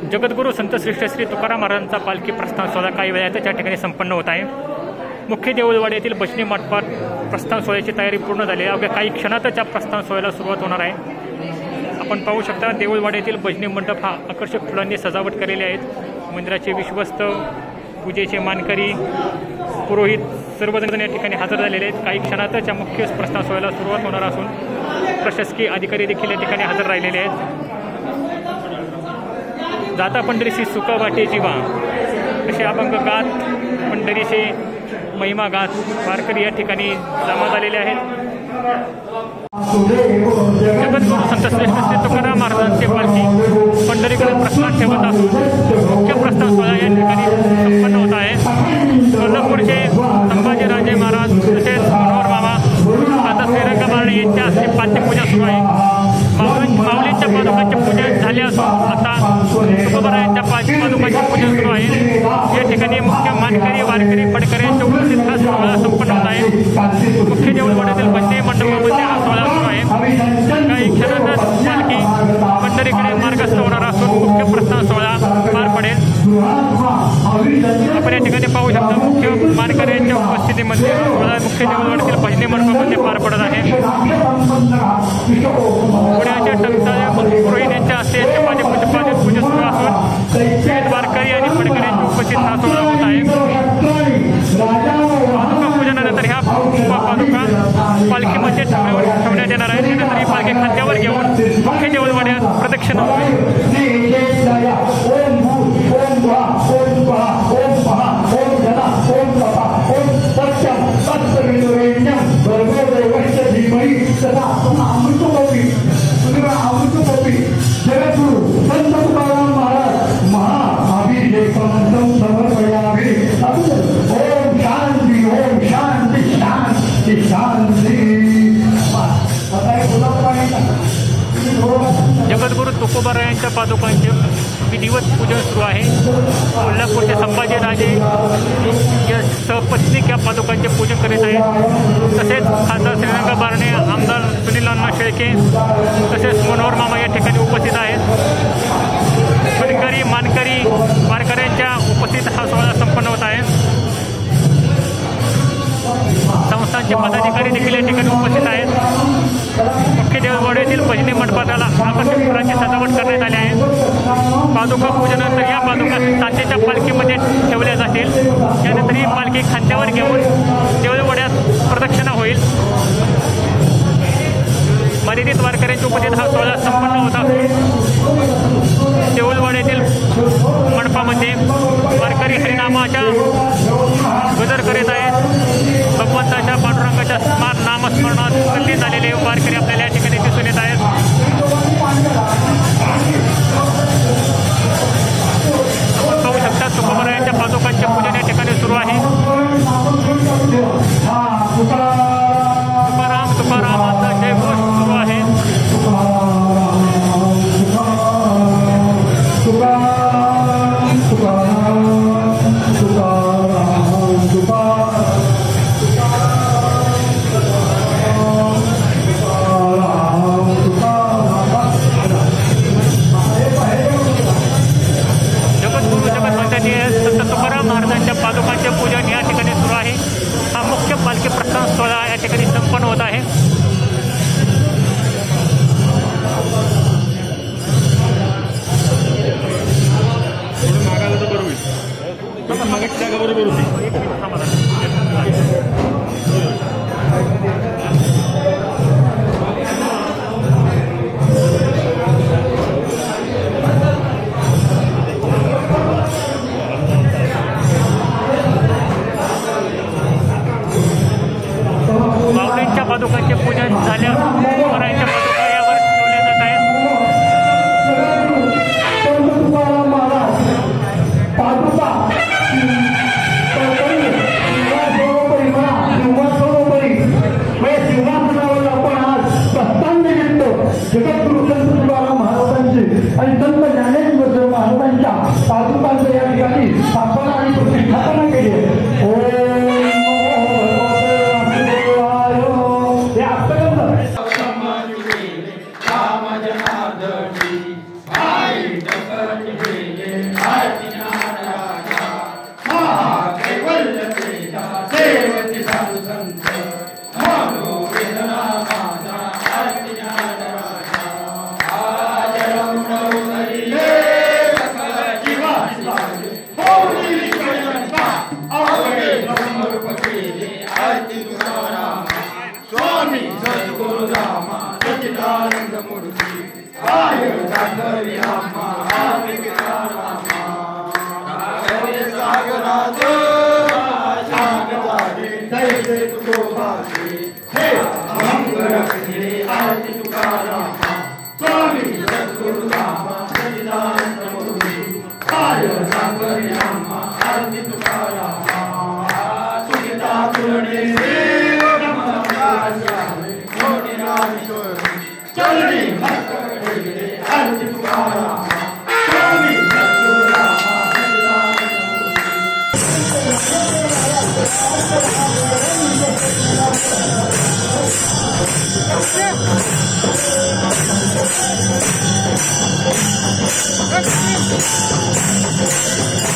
जगद्गुरू संत श्रेष्ठ श्री तुकाराम महाराजांचा पालखी प्रस्थान सोहळा काही वेळातच या ठिकाणी संपन्न होत आहे। मुख्य देऊळवाडी येथील भजनी मंडपात प्रस्थान सोहळ्याची तयारी पूर्ण झाली आहे। अवघ्या काही क्षणातच या प्रस्थान सोहळ्याला सुरुवात होणार आहे। आपण पाहू शकता देऊळवाडी येथील भजनी मंडप हा आकर्षक फुलांनी सजावट केलेले आहेत। मंदिराचे विश्वस्त, पूजेचे मानकरी, पुरोहित सर्वजण या ठिकाणी हजर झालेले आहेत। काही क्षणातच या मुख्य प्रस्थान सोहळ्याला सुरुवात होणार असून प्रशासकीय अधिकारी देखील या ठिकाणी हजर राहिलेले आहेत। जाता पंढरीशी सुख वाटे जीवा असे अभंग गात पंढरीचे महिमा गात वारकरी या ठिकाणी जमा झालेले आहेत। जगद्गुरू संत श्रेष्ठ श्री तुकाराम महाराजांचे पालखी पंढरीकडे प्रस्थान ठेवत असून मुख्य प्रस्थान सोहळा या ठिकाणी संपन्न होत आहे। कोल्हापूरचे संभाजीराजे महाराज तसेच मनोहर मामा आता श्रीरंग बारणे यांच्या हस्ते पाद्यपूजा सुरू आहे। माऊलींच्या पादुकांचे पूजन झाले असून आता तुकोबारायांच्या पादुकांचे पूजन सुरू आहे। या ठिकाणी मुख्य मानकरी, वारकरी, फडकरी यांच्या उपस्थित हा सोहळा संपन्न होत आहे। मुख्य देऊळवाड्यातील भजनी मंडपामध्ये हा सोहळा सुरू आहे। काही क्षणातच पालखी पंढरीकडे मार्गस्थ होणार असून मुख्य प्रस्थान सोहळा पार पडेल। आपण या ठिकाणी पाहू शकता मुख्य मानकऱ्यांच्या उपस्थितीमध्ये सोहळा मुख्य देऊळवाड्यातील भजनी मंडपामध्ये पार पडत आहे। पुण्याच्या टंकसाळे पुरोहित यांच्या हस्ते पूजा सुरू असून विविध वारकरी आणि फडकऱ्यांच्या उपस्थित हा सोहळा होत आहे। पादुका पूजनानंतर ह्या पादुका पालखीमध्ये ठेवण्यात येणार आहे। त्यानंतर ही पालखी खांद्यावर घेऊन मुख्य देऊळवाड्यात प्रदक्षिणा जगद्गुरू तुकोबारायांच्या पादुकांचे विधिवत पूजन सुरू आहे। कोल्हापूरचे संभाजीराजे या सपत्नीक या पादुकांचे पूजन करीत आहेत। तसेच खासदार श्रीरंग बारणे, आमदार सुनील अण्णा शेळके तसेच मनोहर मामा या ठिकाणी उपस्थित आहेत। फडकरी, मानकरी, वारकऱ्यांच्या उपस्थित हा सोहळा संपन्न होत आहे। संस्थांचे पदाधिकारी देखील या ठिकाणी उपस्थित आहेत। मुख्य देऊळवाड्यातील भजनी मंडपाला आकर्षक फुलांची सजावट करण्यात आली आहे। पादुका पूजनानंतर या पादुका साथीच्या पालखीमध्ये ठेवल्या जातील। त्यानंतर ही पालखी खांद्यावर घेऊन देऊळवाड्यात प्रदक्षिणा होईल। मर्यादित वारकऱ्यांच्या उपस्थित हा सोहळा संपन्न होता। देऊळवाड्यातील मंडपामध्ये वारकरी हरिनामाच्या गजर करीत आहेत। भगवंताच्या पांडुरंगाच्या नामस्मरणात तल्लीन झालेले वारकरी आपल्याला या ठिकाणी दिसून येत आहेत। आपण पाहू शकता तुकोबारायांच्या पादुकांचे पूजन या ठिकाणी सुरू आहे। तुकाराम तुकारामाचा जयघोष सुरू आहे। संत तुकाराम महाराजांच्या पादुकांचे पूजन या ठिकाणी सुरू आहे। हा मुख्य पालखी प्रस्थान सोहळा या ठिकाणी संपन्न होत आहे। माऊलींच्या पादुकांचे पूजन झाल्यावर तुकोबारायांच्या पादुका यावर ठेवल्या जात आहेत। पादुका Let's go.